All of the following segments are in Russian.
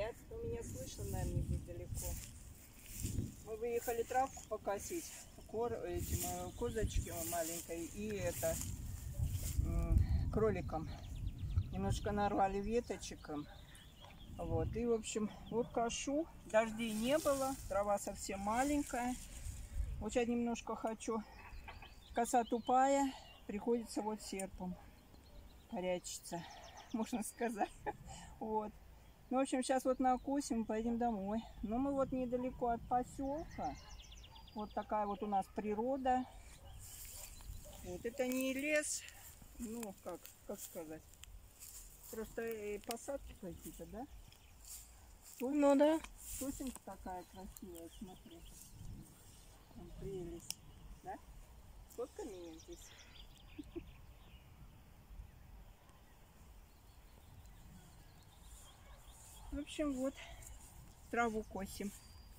Вы меня слышно, наверное, недалеко. Мы выехали травку покосить. Этим козочки маленькой и это кроликам. Немножко нарвали веточек. Вот. И, в общем, вот кошу. Дождей не было. Трава совсем маленькая. Вот сейчас немножко хочу. Коса тупая. Приходится вот серпом корячиться, можно сказать. Вот. Ну, в общем, сейчас вот накосим, пойдем домой. Но мы вот недалеко от поселка. Вот такая вот у нас природа. Вот это не лес, ну как сказать, просто посадки какие-то, да? Ну да. Сосенка такая красивая, смотри. Там прелесть, да? Сколько меня здесь? В общем, вот траву косим.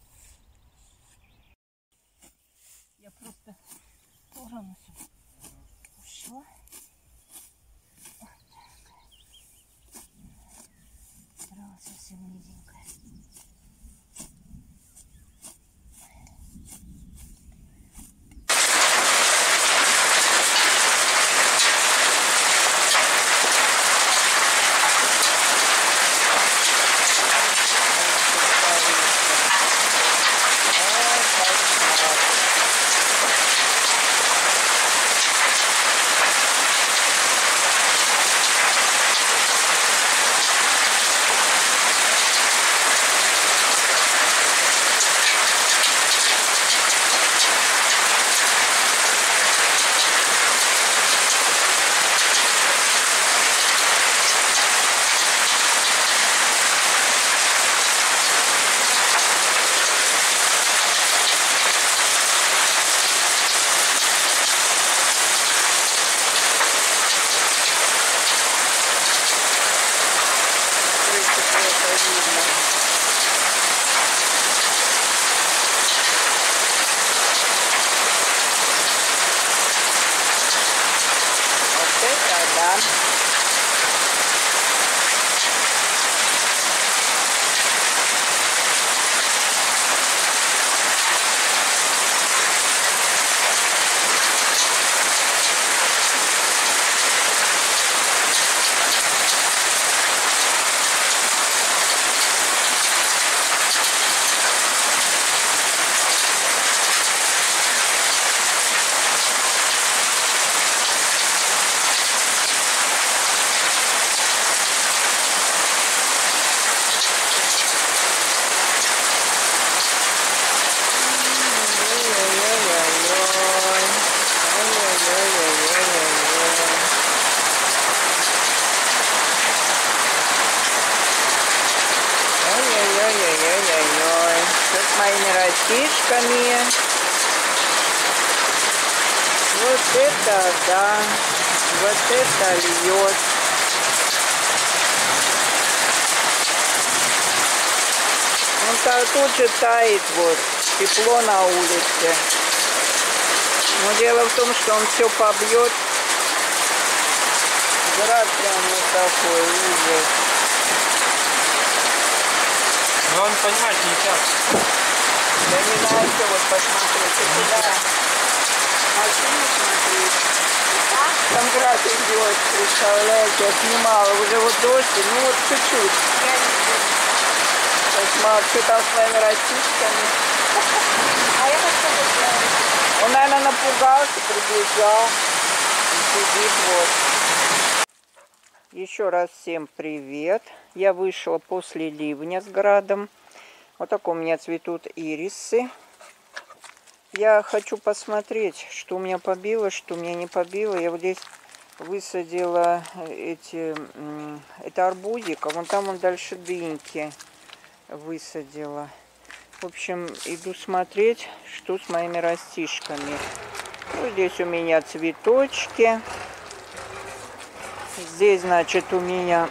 Я просто в сторону ушла. Вот так. Трава совсем низенькая. С моими растишками. Вот это да, вот это льет. Он тут же тает, вот, тепло на улице. Но дело в том, что он все побьет. Град прям вот такой, ужас. Но он понимать не часто. Да не надо, вот посмотрите туда. Машину смотреть. Там град идет, представляете, я снимала. Уже вот дождь, ну вот чуть-чуть. Посмотри, что там с моими растишками. А я вот что делаю? Он, наверное, напугался, прибежал. И сидит вот. Еще раз всем привет. Я вышла после ливня с градом. Вот так у меня цветут ирисы. Я хочу посмотреть, что у меня побило, что у меня не побило. Я вот здесь высадила это арбузик, а вон там он дальше дыньки высадила. В общем, иду смотреть, что с моими растишками. Вот здесь у меня цветочки. Здесь, значит, у меня...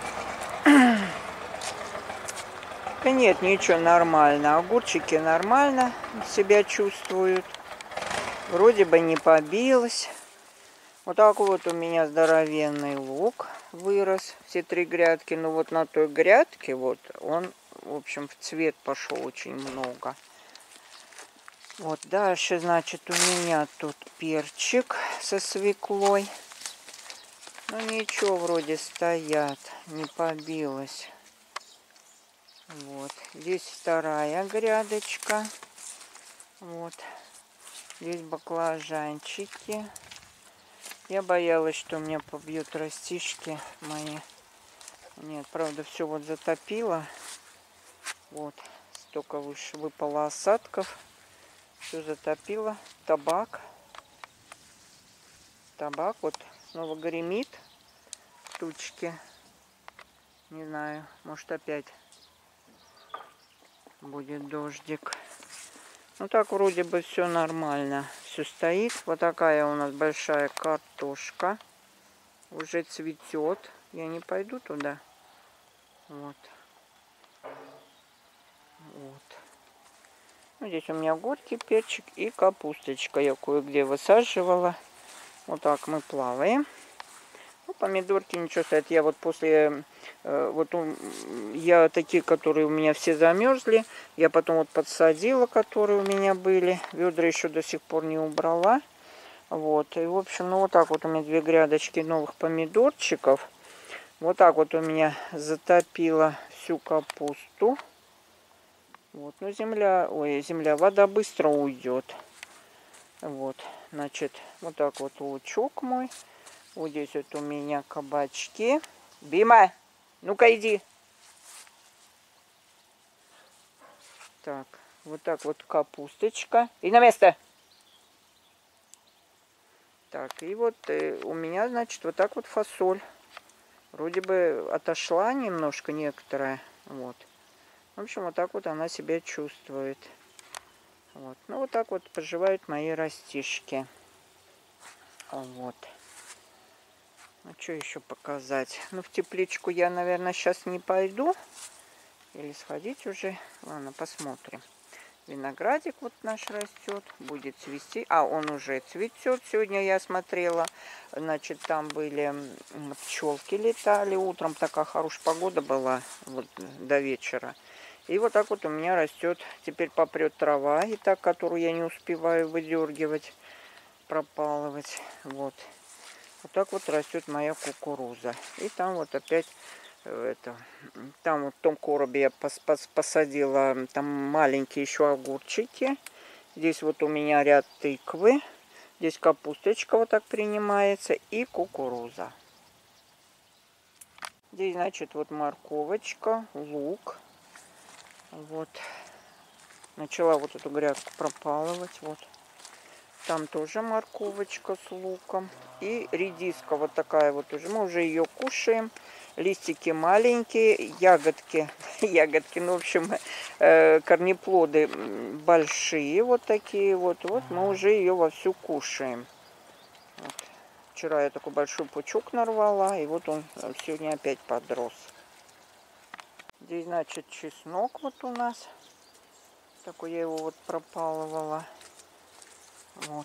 Да нет, ничего, нормально. Огурчики нормально себя чувствуют. Вроде бы не побилось. Вот такой вот у меня здоровенный лук вырос. Все 3 грядки. Но вот на той грядке вот он в общем, в цвет пошел очень много. Вот дальше, значит, у меня тут перчик со свеклой. Ну ничего, вроде стоят, не побилось. Вот, здесь вторая грядочка. Вот, здесь баклажанчики. Я боялась, что у меня побьют растишки мои. Нет, правда, все вот затопило. Вот, столько выпало осадков. Все затопило. Табак. Табак вот снова гремит. Тучки. Не знаю, может опять будет дождик. Ну так вроде бы все нормально. Все стоит. Вот такая у нас большая картошка. Уже цветет. Я не пойду туда. Вот. Вот. Ну, здесь у меня горький перчик и капусточка. Я кое-где высаживала. Вот так мы плаваем. Ну, помидорки ничего стоят. Я вот после... я такие, которые у меня все замерзли. Я потом вот подсадила, которые у меня были. Ведра еще до сих пор не убрала. Вот. И, в общем, ну, вот так вот у меня 2 грядочки новых помидорчиков. Вот так вот у меня затопило всю капусту. Вот. Ну, вода быстро уйдет. Вот. Значит, вот так вот лучок мой. Вот здесь вот у меня кабачки. Бима, ну-ка иди. Так, вот так вот капусточка. И на место. Так, и вот у меня, значит, вот так вот фасоль. Вроде бы отошла немножко некоторая. Вот. В общем, вот так вот она себя чувствует. Вот. Ну, вот так вот поживают мои растишки. Вот. Ну, что еще показать? Ну, в тепличку я, наверное, сейчас не пойду. Или сходить уже. Ладно, посмотрим. Виноградик вот наш растет. Будет цвести. А, он уже цветет. Сегодня я смотрела. Значит, там были пчелки летали. Утром такая хорошая погода была. Вот до вечера. И вот так вот у меня растет. Теперь попрет трава. И так, которую я не успеваю выдергивать. Пропалывать. Вот. Вот так вот растет моя кукуруза. И там вот опять там вот в том коробе я посадила там маленькие еще огурчики. Здесь вот у меня ряд тыквы. Здесь капусточка вот так принимается и кукуруза. Здесь, значит, вот морковочка, лук. Вот. Начала вот эту грядку пропалывать. Вот. Там тоже морковочка с луком. И редиска вот такая вот уже. Мы уже ее кушаем. Листики маленькие, ягодки, ну, в общем, корнеплоды большие вот такие вот. Вот мы уже ее вовсю кушаем. Вот. Вчера я такой большой пучок нарвала, и вот он сегодня опять подрос. Здесь, значит, чеснок вот у нас. Такой я его вот пропалывала. Вот.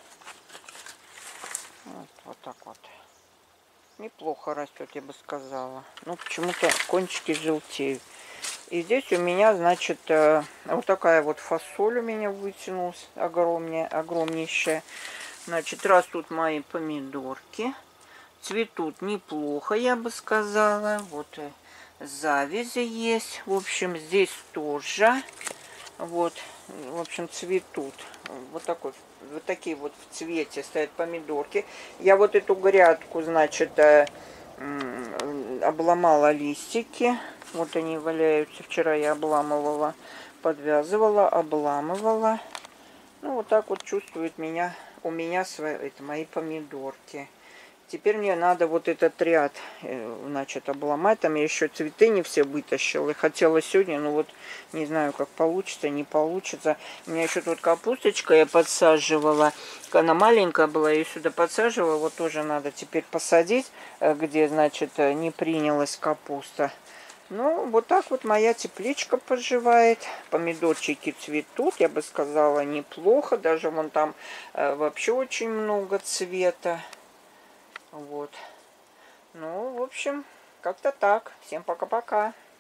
Вот так вот. Неплохо растет, я бы сказала. Ну, почему-то кончики желтеют. И здесь у меня, значит, вот такая вот фасоль у меня вытянулась. Огромнейшая. Значит, растут мои помидорки. Цветут неплохо, я бы сказала. Вот завязи есть. В общем, здесь тоже. Вот, в общем, цветут. Вот такие вот в цвете стоят помидорки. Я вот эту грядку, значит, обломала листики. Вот они валяются. Вчера я обламывала, подвязывала, обламывала. Ну, вот так вот чувствует у меня мои помидорки. Теперь мне надо вот этот ряд, значит, обломать. Там я еще цветы не все вытащила. И хотела сегодня, но вот не знаю, как получится, не получится. У меня еще тут капусточка я подсаживала. Она маленькая была, я ее сюда подсаживала. Вот тоже надо теперь посадить, где, значит, не принялась капуста. Ну, вот так вот моя тепличка поживает. Помидорчики цветут, я бы сказала, неплохо. Даже вон там вообще очень много цвета. Вот. Ну, в общем, как-то так. Всем пока-пока.